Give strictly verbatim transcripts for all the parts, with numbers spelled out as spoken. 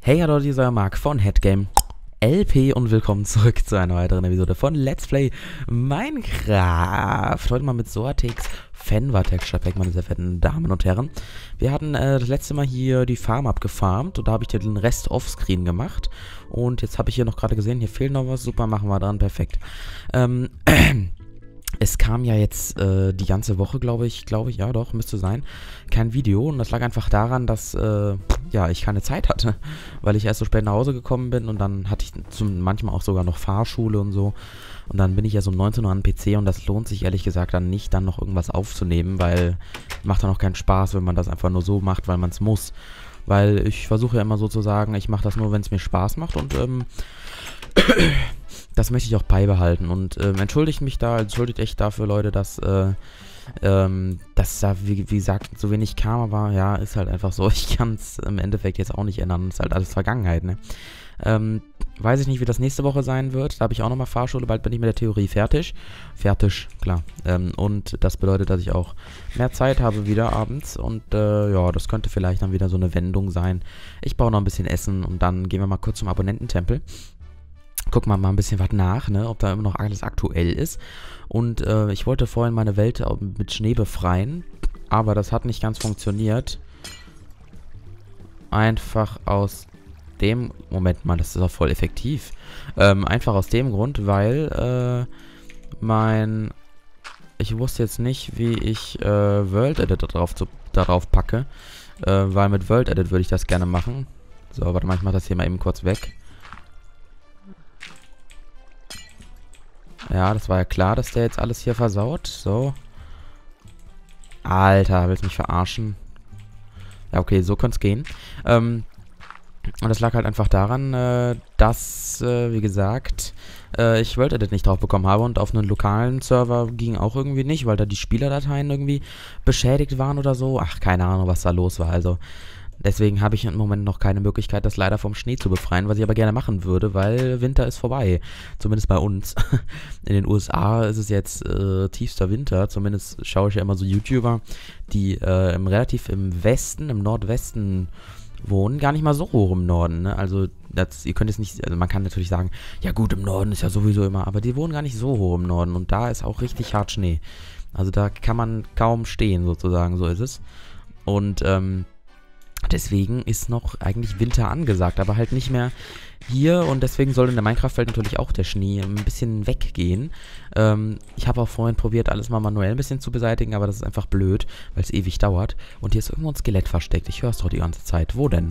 Hey, hallo, dieser Marc von Headgame L P und willkommen zurück zu einer weiteren Episode von Let's Play Minecraft. Heute mal mit Soatex Fenwar Texture Pack, meine sehr verehrten Damen und Herren. Wir hatten äh, das letzte Mal hier die Farm abgefarmt und da habe ich dir den Rest offscreen gemacht. Und jetzt habe ich hier noch gerade gesehen, hier fehlt noch was. Super, machen wir dran, perfekt. Ähm, Es kam ja jetzt äh, die ganze Woche, glaube ich, glaube ich, ja doch, müsste sein, kein Video. Und das lag einfach daran, dass, äh, ja, ich keine Zeit hatte, weil ich erst so spät nach Hause gekommen bin und dann hatte ich zum, manchmal auch sogar noch Fahrschule und so. Und dann bin ich ja so um neunzehn Uhr am P C und das lohnt sich ehrlich gesagt dann nicht, dann noch irgendwas aufzunehmen, weil macht dann auch keinen Spaß, wenn man das einfach nur so macht, weil man es muss. Weil ich versuche ja immer so zu sagen, ich mache das nur, wenn es mir Spaß macht und, ähm, das möchte ich auch beibehalten und ähm, entschuldigt mich da, entschuldigt echt dafür, Leute, dass, äh, ähm, dass da, wie, wie gesagt, so wenig kam, aber ja, ist halt einfach so. Ich kann es im Endeffekt jetzt auch nicht ändern, ist halt alles Vergangenheit, ne? Ähm, weiß ich nicht, wie das nächste Woche sein wird, da habe ich auch nochmal Fahrschule, bald bin ich mit der Theorie fertig. Fertig, klar. Ähm, und das bedeutet, dass ich auch mehr Zeit habe wieder abends und äh, ja, das könnte vielleicht dann wieder so eine Wendung sein. Ich baue noch ein bisschen Essen und dann gehen wir mal kurz zum Abonnententempel. Gucken wir mal ein bisschen was nach, ne, ob da immer noch alles aktuell ist. Und äh, ich wollte vorhin meine Welt mit Schnee befreien, aber das hat nicht ganz funktioniert. Einfach aus dem... Moment mal, das ist auch voll effektiv. Ähm, einfach aus dem Grund, weil äh, mein... Ich wusste jetzt nicht, wie ich äh, World Edit darauf, zu, darauf packe. Äh, weil mit World Edit würde ich das gerne machen. So, warte mal, ich mache das hier mal eben kurz weg. Ja, das war ja klar, dass der jetzt alles hier versaut. So. Alter, willst du mich verarschen? Ja, okay, so könnte es gehen. Ähm, und das lag halt einfach daran, äh, dass, äh, wie gesagt, äh, ich World Edit nicht drauf bekommen habe und auf einen lokalen Server ging auch irgendwie nicht, weil da die Spielerdateien irgendwie beschädigt waren oder so. Ach, keine Ahnung, was da los war. Also, deswegen habe ich im Moment noch keine Möglichkeit, das leider vom Schnee zu befreien, was ich aber gerne machen würde, weil Winter ist vorbei. Zumindest bei uns. In den U S A ist es jetzt äh, tiefster Winter. Zumindest schaue ich ja immer so YouTuber, die äh, im, relativ im Westen, im Nordwesten wohnen. Gar nicht mal so hoch im Norden, ne? Also, das, ihr könnt es nicht, also man kann natürlich sagen, ja gut, im Norden ist ja sowieso immer, aber die wohnen gar nicht so hoch im Norden und da ist auch richtig hart Schnee. Also da kann man kaum stehen, sozusagen, so ist es. Und, ähm, deswegen ist noch eigentlich Winter angesagt, aber halt nicht mehr hier und deswegen soll in der Minecraft-Welt natürlich auch der Schnee ein bisschen weggehen. Ähm, ich habe auch vorhin probiert, alles mal manuell ein bisschen zu beseitigen, aber das ist einfach blöd, weil es ewig dauert. Und hier ist irgendwo ein Skelett versteckt. Ich höre es doch die ganze Zeit. Wo denn?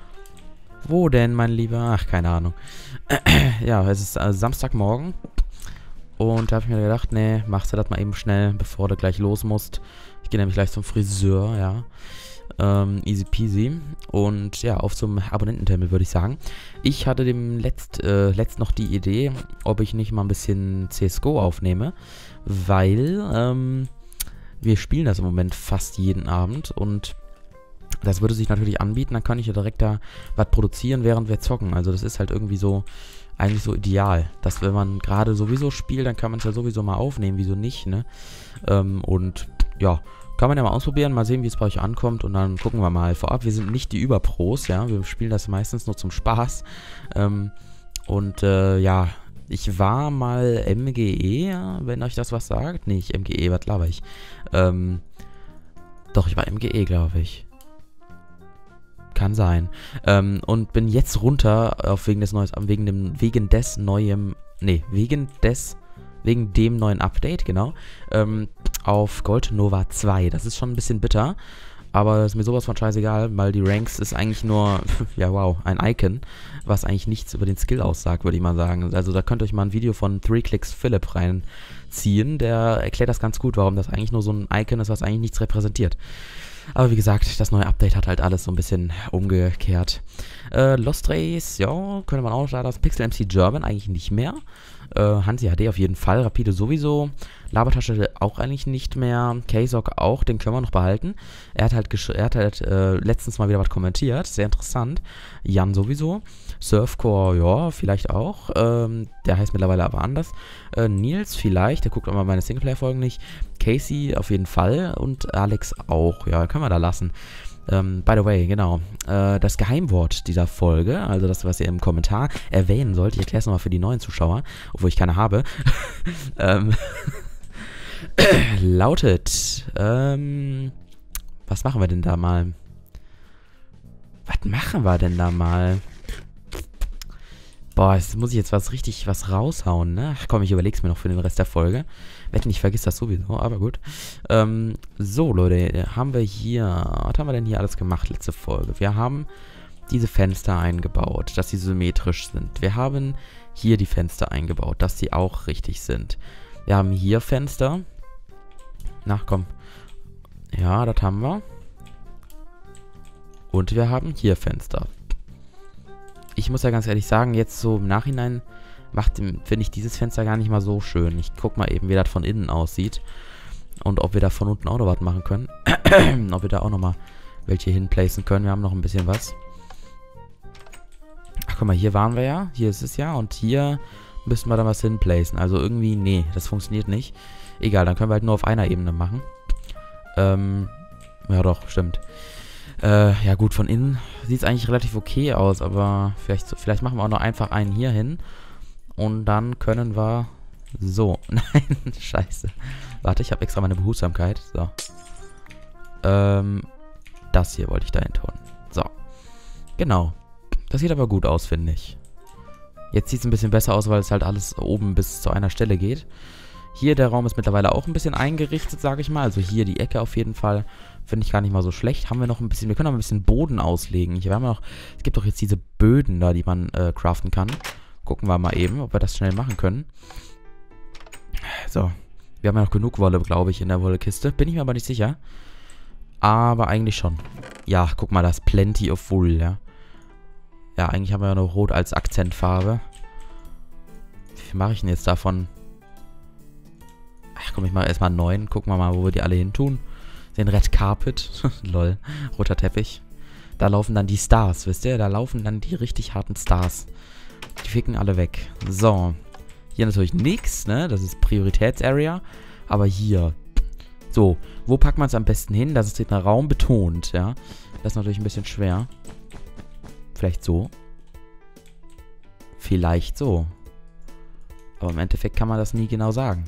Wo denn, mein Lieber? Ach, keine Ahnung. Ja, es ist äh, Samstagmorgen und da habe ich mir gedacht, nee, machst du das mal eben schnell, bevor du gleich los musst. Ich gehe nämlich gleich zum Friseur, ja. Ähm, easy peasy. Und ja, auf zum Abonnententempel würde ich sagen. Ich hatte dem letzt, äh, letzt noch die Idee, ob ich nicht mal ein bisschen C S G O aufnehme, weil ähm, wir spielen das im Moment fast jeden Abend und das würde sich natürlich anbieten, dann kann ich ja direkt da was produzieren, während wir zocken. Also das ist halt irgendwie so, eigentlich so ideal, dass wenn man gerade sowieso spielt, dann kann man es ja sowieso mal aufnehmen, wieso nicht, ne? Ähm, und ja, kann man ja mal ausprobieren, mal sehen, wie es bei euch ankommt und dann gucken wir mal. Vorab, wir sind nicht die Überpros, ja, wir spielen das meistens nur zum Spaß. Ähm, und äh, ja, ich war mal M G E, ja, wenn euch das was sagt. Nee, nicht M G E, was laber ich? Ähm, doch, ich war M G E, glaube ich. Kann sein. Ähm, und bin jetzt runter auf wegen des Neues, wegen dem, wegen des neuem, nee, wegen des, wegen dem neuen Update, genau, ähm, auf Gold Nova zwei. Das ist schon ein bisschen bitter, aber ist mir sowas von scheißegal, weil die Ranks ist eigentlich nur, ja wow, ein Icon, was eigentlich nichts über den Skill aussagt, würde ich mal sagen. Also da könnt ihr euch mal ein Video von Three Clicks Philip reinziehen, der erklärt das ganz gut, warum das eigentlich nur so ein Icon ist, was eigentlich nichts repräsentiert. Aber wie gesagt, das neue Update hat halt alles so ein bisschen umgekehrt. Äh, Lost Race, ja, könnte man auch sagen, das Pixel M C German eigentlich nicht mehr. Äh, Hansi H D auf jeden Fall, Rapide sowieso. Labertasche auch eigentlich nicht mehr. K-Sock auch, den können wir noch behalten. Er hat halt, er hat halt äh, letztens mal wieder was kommentiert, sehr interessant. Jan sowieso. Surfcore, ja, vielleicht auch. Ähm, der heißt mittlerweile aber anders. Äh, Nils vielleicht, der guckt auch mal meine Singleplayer-Folgen nicht. Casey auf jeden Fall und Alex auch, ja, können wir da lassen. Ähm, by the way, genau. Äh, das Geheimwort dieser Folge, also das, was ihr im Kommentar erwähnen sollt, ich erkläre es nochmal für die neuen Zuschauer, obwohl ich keine habe, ähm, lautet, ähm, was machen wir denn da mal? Was machen wir denn da mal? Boah, jetzt muss ich jetzt was richtig was raushauen, ne? Ach komm, ich überleg's mir noch für den Rest der Folge. Wetten, ich vergiss das sowieso, aber gut. Ähm, so, Leute, haben wir hier... Was haben wir denn hier alles gemacht, letzte Folge? Wir haben diese Fenster eingebaut, dass sie symmetrisch sind. Wir haben hier die Fenster eingebaut, dass sie auch richtig sind. Wir haben hier Fenster. Na, komm. Ja, das haben wir. Und wir haben hier Fenster. Ich muss ja ganz ehrlich sagen, jetzt so im Nachhinein finde ich dieses Fenster gar nicht mal so schön. Ich guck mal eben, wie das von innen aussieht. Und ob wir da von unten auch noch was machen können. Ob wir da auch noch mal welche hinplacen können. Wir haben noch ein bisschen was. Ach, guck mal, hier waren wir ja. Hier ist es ja. Und hier müssen wir dann was hinplacen. Also irgendwie, nee, das funktioniert nicht. Egal, dann können wir halt nur auf einer Ebene machen. Ähm, ja doch, stimmt. Äh, ja gut, von innen sieht es eigentlich relativ okay aus, aber vielleicht, vielleicht machen wir auch noch einfach einen hier hin. Und dann können wir... So, nein, scheiße. Warte, ich habe extra meine Behutsamkeit. So. Ähm, das hier wollte ich dahin tun. So. Genau. Das sieht aber gut aus, finde ich. Jetzt sieht es ein bisschen besser aus, weil es halt alles oben bis zu einer Stelle geht. Hier, der Raum ist mittlerweile auch ein bisschen eingerichtet, sage ich mal. Also hier die Ecke auf jeden Fall. Finde ich gar nicht mal so schlecht. Haben wir noch ein bisschen, wir können noch ein bisschen Boden auslegen. Hier haben wir noch, es gibt doch jetzt diese Böden da, die man äh, craften kann. Gucken wir mal eben, ob wir das schnell machen können. So. Wir haben ja noch genug Wolle, glaube ich, in der Wollekiste. Bin ich mir aber nicht sicher. Aber eigentlich schon. Ja, guck mal, das ist Plenty of Wool, ja. Ja, eigentlich haben wir ja noch Rot als Akzentfarbe. Wie viel mache ich denn jetzt davon? Ach komm, ich mache erstmal neun. Gucken wir mal, wo wir die alle hin tun. Den Red Carpet. Lol. Roter Teppich. Da laufen dann die Stars, wisst ihr? Da laufen dann die richtig harten Stars. Die ficken alle weg. So. Hier natürlich nichts, ne? Das ist Prioritätsarea. Aber hier. So. Wo packt man es am besten hin? Das ist den Raum betont, ja? Das ist natürlich ein bisschen schwer. Vielleicht so. Vielleicht so. Aber im Endeffekt kann man das nie genau sagen.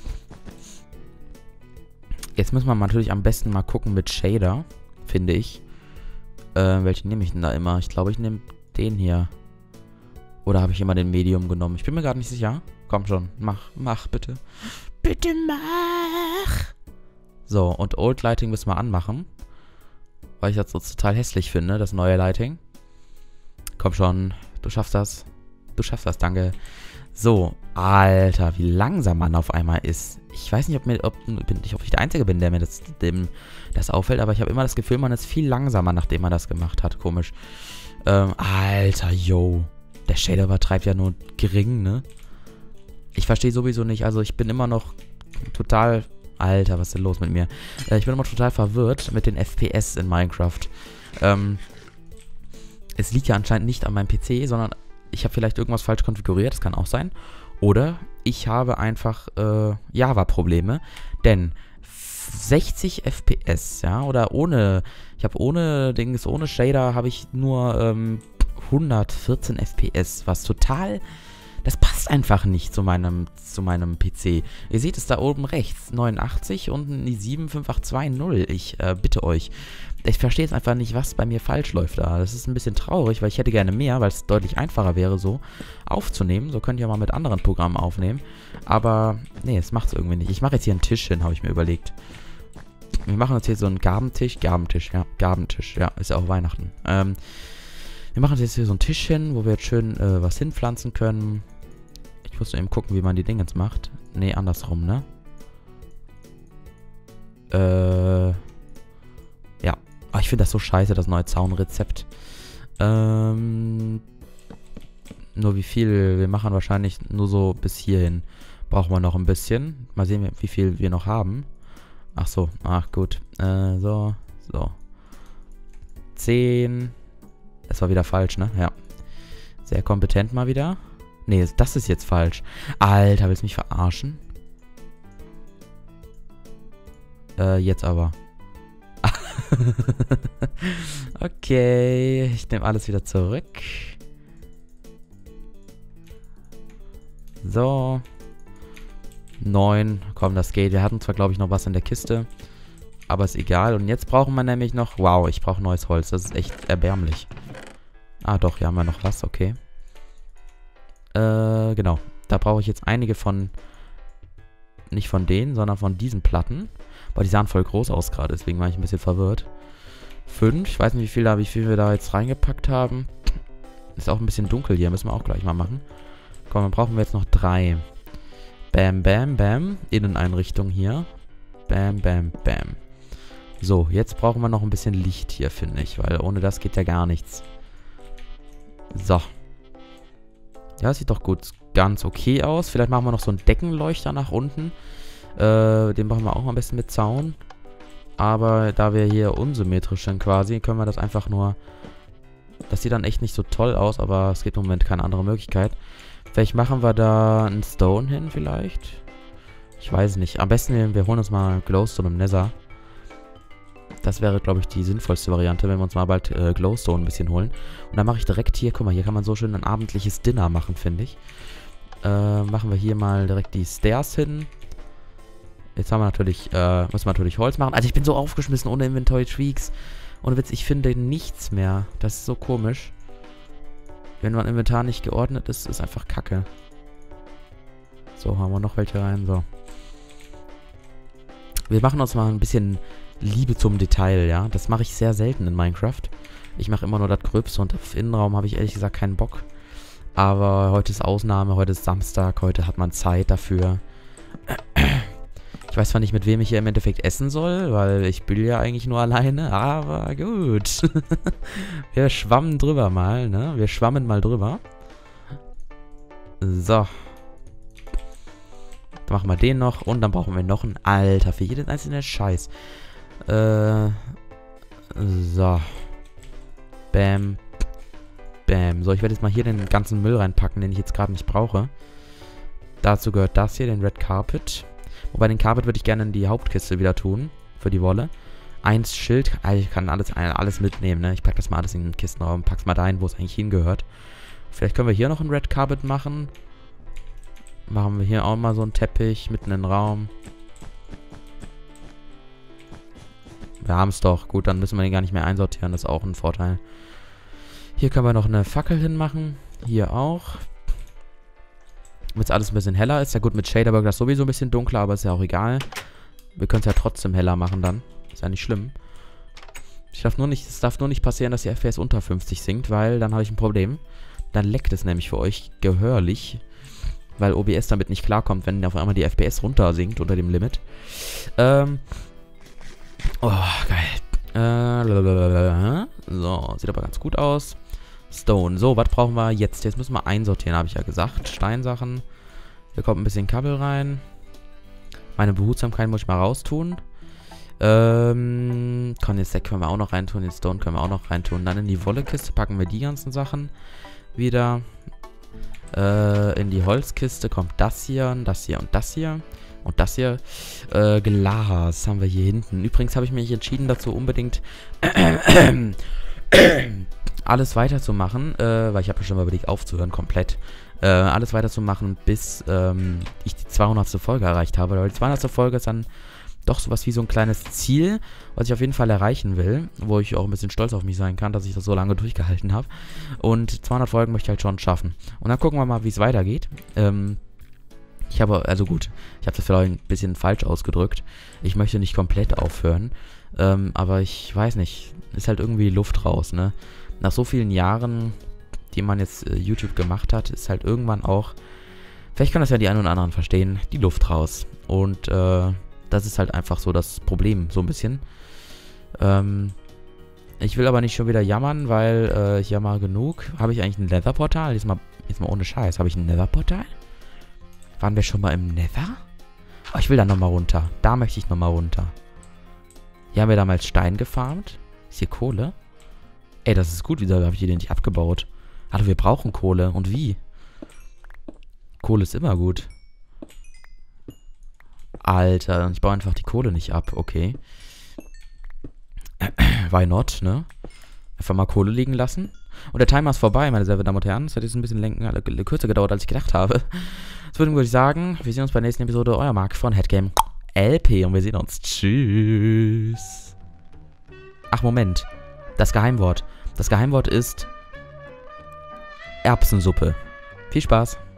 Jetzt müssen wir natürlich am besten mal gucken mit Shader, finde ich. Äh, welchen nehme ich denn da immer? Ich glaube, ich nehme den hier. Oder habe ich immer den Medium genommen? Ich bin mir gerade nicht sicher. Komm schon, mach, mach bitte. Bitte mach! So, und Old Lighting müssen wir anmachen. Weil ich das so total hässlich finde, das neue Lighting. Komm schon, du schaffst das. Du schaffst das, danke. So, Alter, wie langsam man auf einmal ist. Ich weiß nicht, ob, mir, ob, ob ich der Einzige bin, der mir das, dem, das auffällt, aber ich habe immer das Gefühl, man ist viel langsamer, nachdem man das gemacht hat. Komisch. Ähm, Alter, yo. Der Shader übertreibt ja nur gering, ne? Ich verstehe sowieso nicht, also ich bin immer noch total... Alter, was ist denn los mit mir? Äh, ich bin immer total verwirrt mit den F P S in Minecraft. Ähm, es liegt ja anscheinend nicht an meinem P C, sondern ich habe vielleicht irgendwas falsch konfiguriert, das kann auch sein. Oder ich habe einfach äh, Java-Probleme, denn sechzig F P S, ja, oder ohne, ich habe ohne Dings, ohne Shader habe ich nur ähm, hundertvierzehn F P S, was total, das passt einfach nicht zu meinem, zu meinem P C. Ihr seht es da oben rechts, neunundachtzig und die sieben fünf acht zwei null, ich äh, bitte euch. Ich verstehe jetzt einfach nicht, was bei mir falsch läuft da. Das ist ein bisschen traurig, weil ich hätte gerne mehr, weil es deutlich einfacher wäre, so aufzunehmen. So könnt ihr mal mit anderen Programmen aufnehmen. Aber, nee, es macht es irgendwie nicht. Ich mache jetzt hier einen Tisch hin, habe ich mir überlegt. Wir machen jetzt hier so einen Gabentisch. Gabentisch, ja. Gabentisch, ja. Ist ja auch Weihnachten. Ähm, wir machen jetzt hier so einen Tisch hin, wo wir jetzt schön äh, was hinpflanzen können. Ich muss nur eben gucken, wie man die Dinge jetzt macht. Nee, andersrum, ne? Äh... Ja. Oh, ich finde das so scheiße, das neue Zaunrezept. Ähm, nur wie viel? Wir machen wahrscheinlich nur so bis hierhin. Brauchen wir noch ein bisschen. Mal sehen, wie viel wir noch haben. Ach so, ach gut. Äh, so, so. zehn. Das war wieder falsch, ne? Ja. Sehr kompetent mal wieder. Nee, das ist jetzt falsch. Alter, willst du mich verarschen? Äh, jetzt aber. Okay, ich nehme alles wieder zurück. So. Neun. Komm, das geht. Wir hatten zwar, glaube ich, noch was in der Kiste. Aber ist egal. Und jetzt brauchen wir nämlich noch... Wow, ich brauche neues Holz. Das ist echt erbärmlich. Ah, doch, hier haben wir noch was. Okay. Äh, genau. Da brauche ich jetzt einige von... Nicht von denen, sondern von diesen Platten. Boah, die sahen voll groß aus gerade. Deswegen war ich ein bisschen verwirrt. Fünf. Ich weiß nicht, wie viel, da, wie viel wir da jetzt reingepackt haben. Ist auch ein bisschen dunkel hier. Müssen wir auch gleich mal machen. Komm, dann brauchen wir jetzt noch drei. Bam, bam, bam. Inneneinrichtung hier. Bam, bam, bam. So, jetzt brauchen wir noch ein bisschen Licht hier, finde ich. Weil ohne das geht ja gar nichts. So. Ja, sieht doch gut ganz okay aus. Vielleicht machen wir noch so einen Deckenleuchter nach unten. Äh, den machen wir auch am besten mit Zaun. Aber da wir hier unsymmetrisch sind quasi, können wir das einfach nur... Das sieht dann echt nicht so toll aus, aber es gibt im Moment keine andere Möglichkeit. Vielleicht machen wir da einen Stone hin vielleicht. Ich weiß nicht. Am besten, wir holen uns mal Glowstone im Nether. Das wäre, glaube ich, die sinnvollste Variante, wenn wir uns mal bald äh, Glowstone ein bisschen holen. Und dann mache ich direkt hier, guck mal, hier kann man so schön ein abendliches Dinner machen, finde ich. Äh, machen wir hier mal direkt die Stairs hin. Jetzt haben wir natürlich, äh, müssen wir natürlich Holz machen. Also ich bin so aufgeschmissen ohne Inventory Tweaks. Ohne Witz, ich finde nichts mehr. Das ist so komisch. Wenn mein Inventar nicht geordnet ist, ist einfach Kacke. So, haben wir noch welche rein. So. Wir machen uns mal ein bisschen Liebe zum Detail, ja. Das mache ich sehr selten in Minecraft. Ich mache immer nur das Gröbste und auf Innenraum habe ich ehrlich gesagt keinen Bock. Aber heute ist Ausnahme, heute ist Samstag, heute hat man Zeit dafür. Ich weiß zwar nicht, mit wem ich hier im Endeffekt essen soll, weil ich bin ja eigentlich nur alleine, aber gut. Wir schwammen drüber mal, ne? Wir schwammen mal drüber. So. Dann machen wir den noch und dann brauchen wir noch einen. Alter, für jeden einzelnen Scheiß. Äh. So. Bam. Bam. So, ich werde jetzt mal hier den ganzen Müll reinpacken, den ich jetzt gerade nicht brauche. Dazu gehört das hier, den Red Carpet. Wobei den Carpet würde ich gerne in die Hauptkiste wieder tun. Für die Wolle. Eins Schild. Also ich kann alles, alles mitnehmen, ne? Ich packe das mal alles in den Kistenraum. Pack's mal dahin, wo es eigentlich hingehört. Vielleicht können wir hier noch einen Red Carpet machen. Machen wir hier auch mal so einen Teppich mitten im Raum. Wir haben es doch. Gut, dann müssen wir den gar nicht mehr einsortieren. Das ist auch ein Vorteil. Hier können wir noch eine Fackel hinmachen. Hier auch. Damit es alles ein bisschen heller ist. Ja gut, mit Shaderburg das sowieso ein bisschen dunkler, aber ist ja auch egal. Wir können es ja trotzdem heller machen dann. Ist ja nicht schlimm. Ich darf nur nicht, es darf nur nicht passieren, dass die F P S unter fünfzig sinkt, weil dann habe ich ein Problem. Dann leckt es nämlich für euch gehörlich. Weil O B S damit nicht klarkommt, wenn auf einmal die F P S runter sinkt unter dem Limit. Ähm. Oh, geil. Äh, so, sieht aber ganz gut aus. Stone. So, was brauchen wir jetzt? Jetzt müssen wir einsortieren, habe ich ja gesagt. Steinsachen. Hier kommt ein bisschen Kabel rein. Meine Behutsamkeit muss ich mal raustun. Ähm, Condensate können wir auch noch reintun. Den Stone können wir auch noch reintun. Dann in die Wollekiste packen wir die ganzen Sachen wieder. Äh, in die Holzkiste kommt das hier, das hier und das hier. Und das hier. Äh, Glas haben wir hier hinten. Übrigens habe ich mich entschieden dazu unbedingt alles weiterzumachen, äh, weil ich habe ja schon mal überlegt aufzuhören, komplett. Äh, alles weiterzumachen, bis ähm, ich die zweihundertste Folge erreicht habe. Weil die zweihundertste Folge ist dann doch sowas wie so ein kleines Ziel, was ich auf jeden Fall erreichen will, wo ich auch ein bisschen stolz auf mich sein kann, dass ich das so lange durchgehalten habe. Und zweihundert Folgen möchte ich halt schon schaffen. Und dann gucken wir mal, wie es weitergeht. Ähm, ich habe, also gut, ich habe das vielleicht ein bisschen falsch ausgedrückt. Ich möchte nicht komplett aufhören, ähm, aber ich weiß nicht, ist halt irgendwie Luft raus, ne? Nach so vielen Jahren, die man jetzt äh, YouTube gemacht hat, ist halt irgendwann auch, vielleicht kann das ja die einen oder anderen verstehen, die Luft raus. Und äh, das ist halt einfach so das Problem, so ein bisschen. Ähm, ich will aber nicht schon wieder jammern, weil äh, ich jammer genug. Habe ich eigentlich ein Nether-Portal? Jetzt mal, jetzt mal ohne Scheiß. Habe ich ein Nether-Portal? Waren wir schon mal im Nether? Oh, ich will da nochmal runter. Da möchte ich nochmal runter. Hier haben wir damals Stein gefarmt. Ist hier Kohle? Ey, das ist gut. Wieso habe ich die denn nicht abgebaut? Also wir brauchen Kohle. Und wie? Kohle ist immer gut. Alter, ich baue einfach die Kohle nicht ab. Okay. Why not, ne? Einfach mal Kohle liegen lassen. Und der Timer ist vorbei, meine sehr verehrten Damen und Herren. Es hat jetzt ein bisschen länger, äh, kürzer gedauert, als ich gedacht habe. Das würde ich sagen, wir sehen uns bei der nächsten Episode. Euer Marc von Headgame L P und wir sehen uns. Tschüss. Ach, Moment. Das Geheimwort. Das Geheimwort ist Erbsensuppe. Viel Spaß.